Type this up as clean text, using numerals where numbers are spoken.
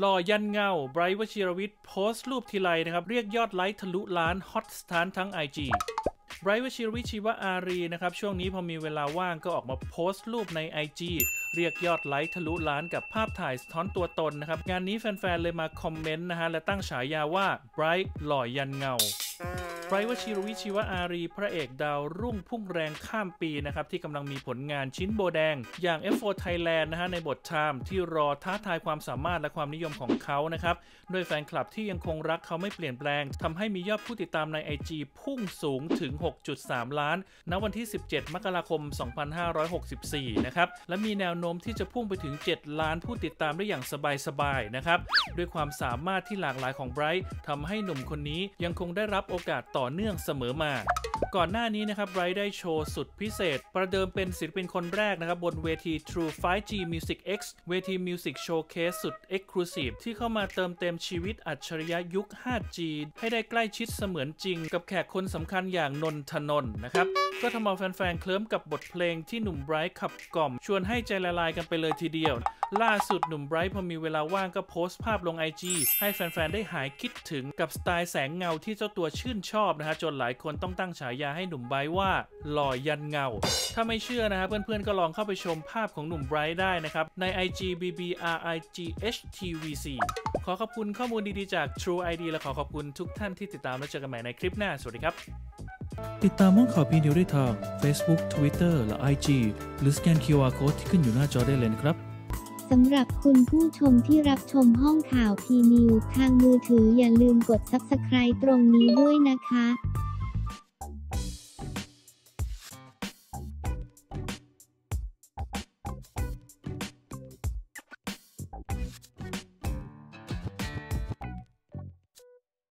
หล่อยันเงาไบรท์ วชิรวิทย์โพสต์รูปทีไรนะครับเรียกยอดไลค์ทะลุล้านฮอตสถานทั้ง IG ไบรท์ วชิรวิทย์ ชีวอารีนะครับช่วงนี้พอมีเวลาว่างก็ออกมาโพสต์รูปใน IG เรียกยอดไลค์ทะลุล้านกับภาพถ่ายสะท้อนตัวตนนะครับงานนี้แฟนๆเลยมาคอมเมนต์นะฮะและตั้งฉายาว่าไบรท์หล่อยันเงาไบรท์ วชิรวิทย์ ชีวอารีพระเอกดาวรุ่งพุ่งแรงข้ามปีนะครับที่กำลังมีผลงานชิ้นโบแดงอย่าง F4 Thailand นะฮะในบทไทม์ที่รอท้าทายความสามารถและความนิยมของเขานะครับโดยแฟนคลับที่ยังคงรักเขาไม่เปลี่ยนแปลงทำให้มียอดผู้ติดตามใน IG พุ่งสูงถึง 6.3 ล้านณวันที่ 17 มกราคม 2564 นะครับและมีแนวโน้มที่จะพุ่งไปถึง 7 ล้านผู้ติดตามได้อย่างสบายๆนะครับด้วยความสามารถที่หลากหลายของไบรท์ทำให้หนุ่มคนนี้ยังคงได้รับโอกาสต่อเนื่องเสมอมาก่อนหน้านี้นะครับไบรท์ได้โชว์สุดพิเศษประเดิมเป็นศิลปินคนแรกนะครับบนเวที True 5G Music X เวที Music Showcase สุด Exclusive ที่เข้ามาเติมเต็มชีวิตอัจฉริยะยุค 5G ให้ได้ใกล้ชิดเสมือนจริงกับแขกคนสำคัญอย่างนนทนนท์นะครับก็ทำเอาแฟนๆเคลิ้มกับบทเพลงที่หนุ่มไบรท์ขับกล่อมชวนให้ใจละลายกันไปเลยทีเดียวล่าสุดหนุ่มไบรท์พอมีเวลาว่างก็โพสต์ภาพลง IG ให้แฟนๆได้หายคิดถึงกับสไตล์แสงเงาที่เจ้าตัวชื่นชอบนะฮะจนหลายคนต้องตั้งฉายาให้หนุ่มไบรท์ว่าหล่อยันเงาถ้าไม่เชื่อนะฮะเพื่อนๆก็ลองเข้าไปชมภาพของหนุ่มไบรท์ได้นะครับใน IG BBRIGHTVC ขอขอบคุณข้อมูลดีๆจาก True ID และขอขอบคุณทุกท่านที่ติดตามและเจอกันใหม่ในคลิปหน้าสวัสดีครับติดตามห้องข่าวพีนิวได้ทาง Facebook Twitter และ IG หรือสแกน QR Code ที่ขึ้นอยู่หน้าจอได้เลยนะครับสำหรับคุณผู้ชมที่รับชมห้องข่าวพีนิวทางมือถืออย่าลืมกด Subscribe ตรงนี้ด้วยนะคะ